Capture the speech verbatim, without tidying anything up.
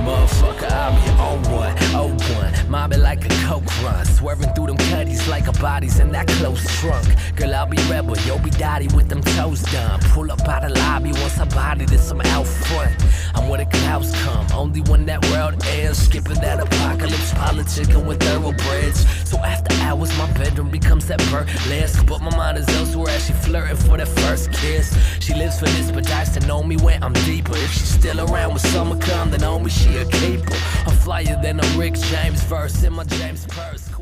motherfucker, I'll be on one, oh one. Mobbing like a coke run, swerving through them cutties like a body's in that close trunk. Girl, I'll be rebel, you'll be daddy with them toes done. Pull up out the lobby once I body to some out front. I'm where the clouds come, only when that world ends. Skipping that apocalypse, politicking with thoroughbreds. So after hours, my bedroom becomes that burlesque. But my mind is elsewhere as she flirting for that first kiss. She lives for this, but dies to know me when I'm deeper. If she's still around when summer come, then on me she a keeper. I'm flyer than a Rick James verse in my James purse.